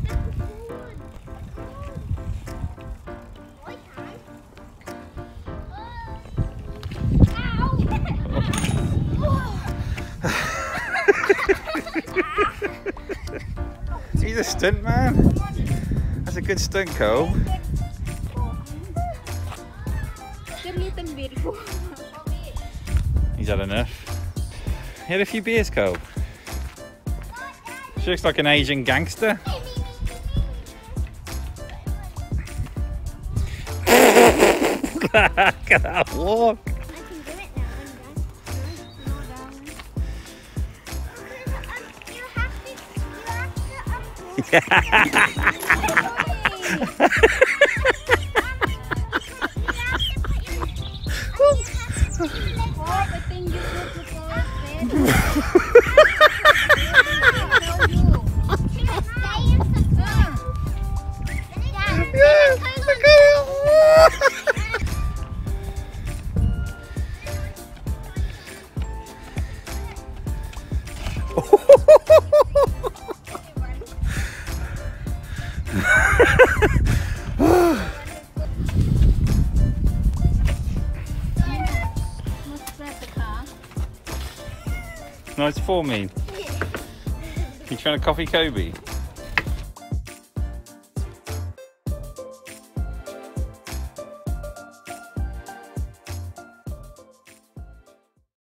He's a stunt man. That's a good stunt, Cole. He's had enough. He had a few beers, Cole. She looks like an Asian gangster. Look at that walk. I can do it now. Nice forming. You trying to copy Kobe?